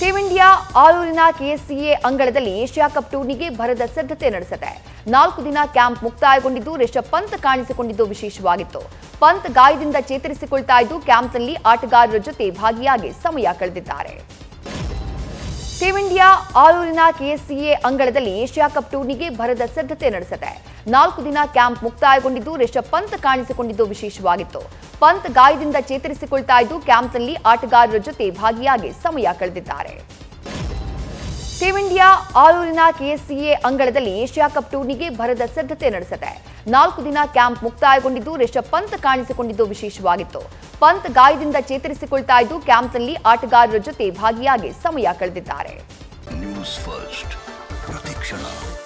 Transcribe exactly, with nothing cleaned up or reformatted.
Team India ಆಲೂರಿನ KSCA ಅಂಗಳದಲ್ಲಿ Asia cup ಟೂರ್ನಿಗೆ ಭರದ ಸಿದ್ಧತೆ ನಡೆಸಿದೆ. ನಾಲ್ಕು ದಿನ ಕ್ಯಾಂಪ್ ಮುಕ್ತಾಯಗೊಂಡಿದ್ದು ರಿಷಬ್ ಪಂತ್ ಕಾಣಿಸಿಕೊಂಡಿದ್ದು ವಿಶೇಷವಾಗಿತ್ತು. ಪಂತ್ ಗಾಯದಿಂದ ಚೇತರಿಸಿಕೊಳ್ತಾ ಇದ್ದು ಕ್ಯಾಂಪ್ನಲ್ಲಿ ಆಟಗಾರರ ಜೊತೆ ಭಾಗಿಯಾಗಿ ಸಮಯ ಕಳೆದಿದ್ದಾರೆ. ಟೀಂ ಇಂಡಿಯಾ ಆಲೂರಿನ ಕೆಎಸ್ಸಿಎ ಅಂಗಳದಲ್ಲಿ ಏಷ್ಯಾ ಕಪ್ ಟೂರ್ನಿಗೆ ಭರದ ಸಿದ್ಧತೆ ನಡೆಸಿದೆ. ನಾಲ್ಕು ದಿನ ಕ್ಯಾಂಪ್ ಮುಕ್ತಾಯಗೊಂಡಿದ್ದು ರಿಷಬ್ ಪಂತ್ ಕಾಣಿಸಿಕೊಂಡಿದ್ದು ವಿಶೇಷವಾಗಿತ್ತು. ಪಂತ್ ಗಾಯದಿಂದ ಚೇತರಿಸಿಕೊಳ್ತಾ ಇದ್ದು ಕ್ಯಾಂಪ್ನಲ್ಲಿ ಆಟಗಾರರ ಜೊತೆ ಭಾಗಿಯಾಗಿ ಸಮಯ ಕಳೆದಿದ್ದಾರೆ. ಟೀಂ ಇಂಡಿಯಾ ಆಲೂರಿನ ಕೆಎಸ್ಸಿಎ ಅಂಗಳದಲ್ಲಿ ಏಷ್ಯಾ ಕಪ್ ಟೂರ್ನಿಗೆ ಭರದ ಸಿದ್ಧತೆ ನಡೆಸಿದೆ. ನಾಲ್ಕು ದಿನ ಕ್ಯಾಂಪ್ ಮುಕ್ತಾಯಗೊಂಡಿದ್ದು ರಿಷಬ್ ಪಂತ್ ಕಾಣಿಸಿಕೊಂಡಿದ್ದು ವಿಶೇಷವಾಗಿತ್ತು. ಪಂತ್ ಗಾಯದಿಂದ ಚೇತರಿಸಿಕೊಳ್ತಾ ಇದ್ದು ಕ್ಯಾಂಪ್ನಲ್ಲಿ ಆಟಗಾರರ ಜೊತೆ ಭಾಗಿಯಾಗಿ ಸಮಯ ಕಳೆದಿದ್ದಾರೆ. ನ್ಯೂಸ್ ಫಸ್ಟ್ ಪ್ರತಿಕ್ಷಣ.